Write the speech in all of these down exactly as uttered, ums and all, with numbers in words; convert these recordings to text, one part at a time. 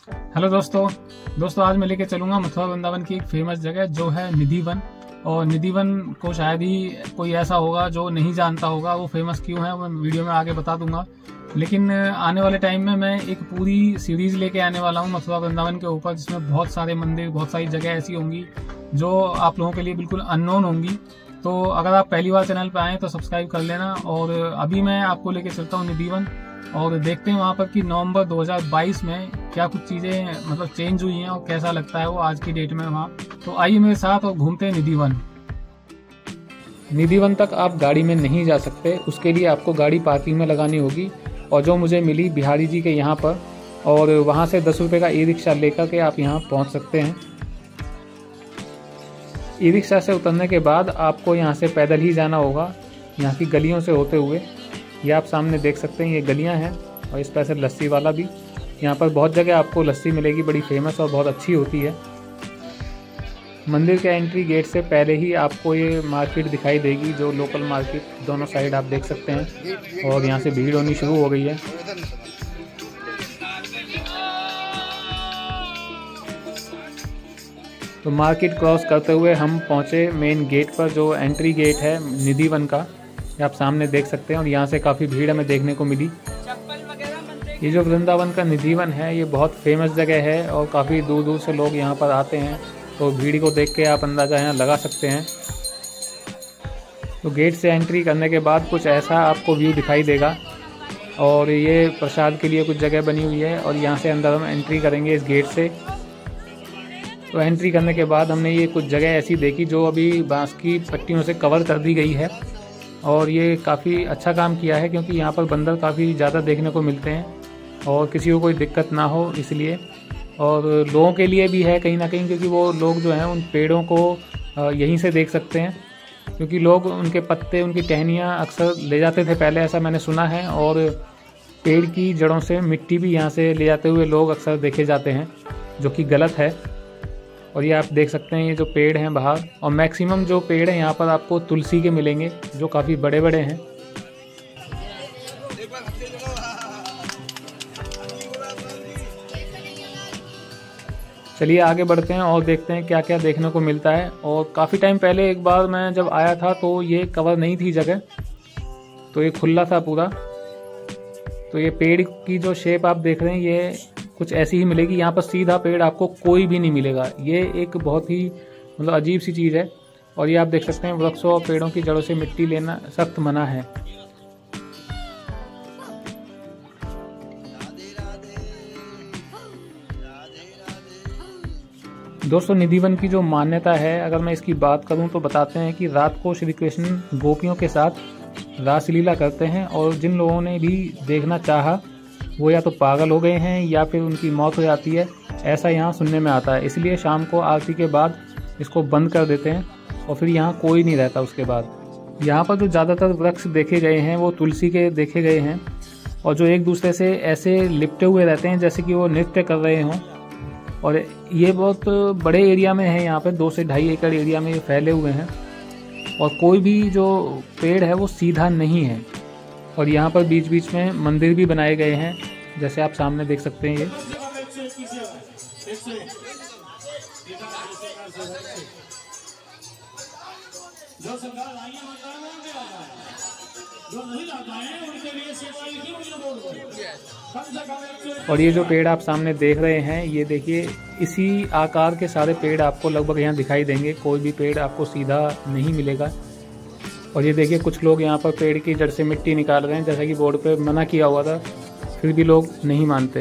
Hello दोस्तों दोस्तों आज मैं लेके चलूंगा मथुरा वृंदावन की एक फेमस जगह जो है निधि वन। और निधि वन को शायद ही कोई ऐसा होगा जो नहीं जानता होगा वो फेमस क्यों है, वो वीडियो में आगे बता दूंगा। लेकिन आने वाले टाइम में मैं एक पूरी सीरीज लेके आने वाला हूँ मथुरा वृंदावन के ऊपर, जिसमें बहुत सारे मंदिर, बहुत सारी जगह ऐसी होंगी जो आप लोगों के लिए बिल्कुल अननोन होंगी। तो अगर आप पहली बार चैनल पर आए तो सब्सक्राइब कर लेना। और अभी मैं आपको लेके चलता हूँ निधि वन और देखते हैं वहाँ पर कि नवंबर दो हज़ार बाईस में क्या कुछ चीज़ें मतलब चेंज हुई हैं और कैसा लगता है वो आज की डेट में वहाँ। तो आइए मेरे साथ और घूमते हैं निधि वन। निधि वन तक आप गाड़ी में नहीं जा सकते, उसके लिए आपको गाड़ी पार्किंग में लगानी होगी। और जो मुझे मिली बिहारी जी के यहाँ पर, और वहाँ से दस रुपये का ई रिक्शा लेकर के आप यहाँ पहुँच सकते हैं। ई रिक्शा से उतरने के बाद आपको यहाँ से पैदल ही जाना होगा, यहाँ की गलियों से होते हुए। ये आप सामने देख सकते हैं, ये गलियाँ हैं। और इस पैसे लस्सी वाला भी, यहाँ पर बहुत जगह आपको लस्सी मिलेगी, बड़ी फेमस और बहुत अच्छी होती है। मंदिर के एंट्री गेट से पहले ही आपको ये मार्केट दिखाई देगी, जो लोकल मार्केट दोनों साइड आप देख सकते हैं। और यहाँ से भीड़ होनी शुरू हो गई है। तो मार्केट क्रॉस करते हुए हम पहुँचे मेन गेट पर, जो एंट्री गेट है निधि वन का, ये आप सामने देख सकते हैं। और यहाँ से काफ़ी भीड़ हमें देखने को मिली। ये जो वृंदावन का निधि वन है, ये बहुत फेमस जगह है और काफ़ी दूर दूर से लोग यहाँ पर आते हैं। तो भीड़ को देख के आप अंदाज़ा यहाँ लगा सकते हैं। तो गेट से एंट्री करने के बाद कुछ ऐसा आपको व्यू दिखाई देगा। और ये प्रसाद के लिए कुछ जगह बनी हुई है और यहाँ से अंदर हम एंट्री करेंगे इस गेट से। तो एंट्री करने के बाद हमने ये कुछ जगह ऐसी देखी जो अभी बांस की पट्टियों से कवर कर दी गई है। और ये काफ़ी अच्छा काम किया है, क्योंकि यहाँ पर बंदर काफ़ी ज़्यादा देखने को मिलते हैं और किसी को कोई दिक्कत ना हो इसलिए। और लोगों के लिए भी है कहीं ना कहीं, क्योंकि वो लोग जो हैं उन पेड़ों को यहीं से देख सकते हैं। क्योंकि लोग उनके पत्ते, उनकी टहनियाँ अक्सर ले जाते थे पहले, ऐसा मैंने सुना है। और पेड़ की जड़ों से मिट्टी भी यहाँ से ले जाते हुए लोग अक्सर देखे जाते हैं, जो कि गलत है। और ये आप देख सकते हैं, ये जो पेड़ हैं बाहर, और मैक्सिमम जो पेड़ हैं यहाँ पर आपको तुलसी के मिलेंगे, जो काफ़ी बड़े बड़े हैं। चलिए आगे बढ़ते हैं और देखते हैं क्या क्या देखने को मिलता है। और काफ़ी टाइम पहले एक बार मैं जब आया था तो ये कवर नहीं थी जगह, तो ये खुला था पूरा। तो ये पेड़ की जो शेप आप देख रहे हैं, ये कुछ ऐसी ही मिलेगी। यहाँ पर सीधा पेड़ आपको कोई भी नहीं मिलेगा। ये एक बहुत ही मतलब अजीब सी चीज़ है। और ये आप देख सकते हैं, वृक्षों और पेड़ों की जड़ों से मिट्टी लेना सख्त मना है। दोस्तों निधि वन की जो मान्यता है, अगर मैं इसकी बात करूं तो बताते हैं कि रात को श्री कृष्ण गोपियों के साथ रासलीला करते हैं। और जिन लोगों ने भी देखना चाहा वो या तो पागल हो गए हैं या फिर उनकी मौत हो जाती है, ऐसा यहाँ सुनने में आता है। इसलिए शाम को आरती के बाद इसको बंद कर देते हैं और फिर यहाँ कोई नहीं रहता उसके बाद। यहाँ पर जो ज़्यादातर वृक्ष देखे गए हैं वो तुलसी के देखे गए हैं, और जो एक दूसरे से ऐसे लिपटे हुए रहते हैं जैसे कि वो नृत्य कर रहे हों। और ये बहुत बड़े एरिया में है, यहाँ पर दो से ढाई एकड़ एरिया में ये फैले हुए हैं। और कोई भी जो पेड़ है वो सीधा नहीं है। और यहाँ पर बीच बीच में मंदिर भी बनाए गए हैं, जैसे आप सामने देख सकते हैं। ये और ये जो पेड़ आप सामने देख रहे हैं, ये देखिए इसी आकार के सारे पेड़ आपको लगभग यहाँ दिखाई देंगे। कोई भी पेड़ आपको सीधा नहीं मिलेगा। और ये देखिए कुछ लोग यहाँ पर पेड़ की जड़ से मिट्टी निकाल रहे हैं, जैसा कि बोर्ड पे मना किया हुआ था, फिर भी लोग नहीं मानते।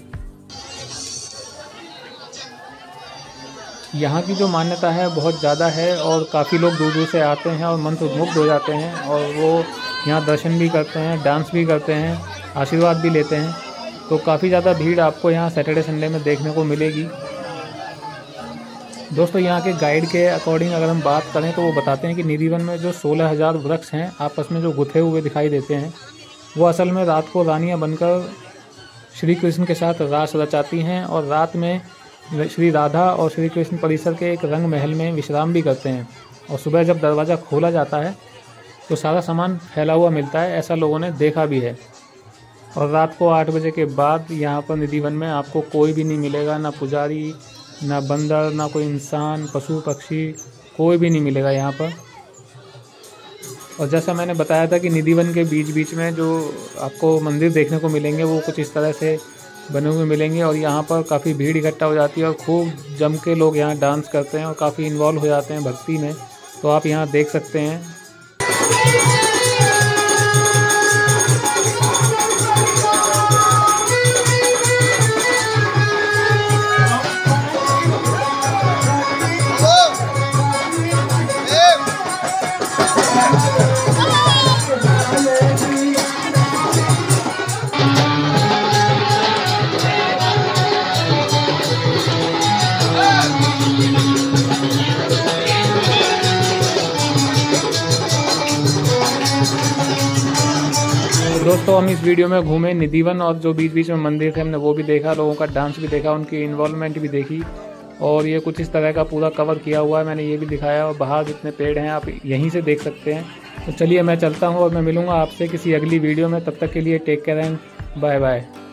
यहाँ की जो मान्यता है बहुत ज़्यादा है और काफ़ी लोग दूर दूर से आते हैं और मंत्रमुग्ध हो जाते हैं। और वो यहाँ दर्शन भी करते हैं, डांस भी करते हैं, आशीर्वाद भी लेते हैं। तो काफ़ी ज़्यादा भीड़ आपको यहाँ सैटरडे संडे में देखने को मिलेगी। दोस्तों यहाँ के गाइड के अकॉर्डिंग अगर हम बात करें तो वो बताते हैं कि निधि वन में जो सोलह हज़ार वृक्ष हैं आपस में जो गुथे हुए दिखाई देते हैं, वो असल में रात को रानियाँ बनकर श्री कृष्ण के साथ रास रचाती हैं। और रात में श्री राधा और श्री कृष्ण परिसर के एक रंग महल में विश्राम भी करते हैं। और सुबह जब दरवाज़ा खोला जाता है तो सारा सामान फैला हुआ मिलता है, ऐसा लोगों ने देखा भी है। और रात को आठ बजे के बाद यहाँ पर निधि वन में आपको कोई भी नहीं मिलेगा, ना पुजारी, ना बंदर, ना कोई इंसान, पशु पक्षी, कोई भी नहीं मिलेगा यहाँ पर। और जैसा मैंने बताया था कि निधि वन के बीच बीच में जो आपको मंदिर देखने को मिलेंगे वो कुछ इस तरह से बने हुए मिलेंगे। और यहाँ पर काफ़ी भीड़ इकट्ठा हो जाती है और खूब जम के लोग यहाँ डांस करते हैं और काफ़ी इन्वॉल्व हो जाते हैं भक्ति में। तो आप यहाँ देख सकते हैं। दोस्तों हम इस वीडियो में घूमे निधि वन और जो बीच बीच में मंदिर थे हमने वो भी देखा, लोगों का डांस भी देखा, उनकी इन्वॉल्वमेंट भी देखी। और ये कुछ इस तरह का पूरा कवर किया हुआ है, मैंने ये भी दिखाया। और बाहर जितने पेड़ हैं आप यहीं से देख सकते हैं। तो चलिए मैं चलता हूँ और मैं मिलूँगा आपसे किसी अगली वीडियो में। तब तक के लिए take care and bye bye.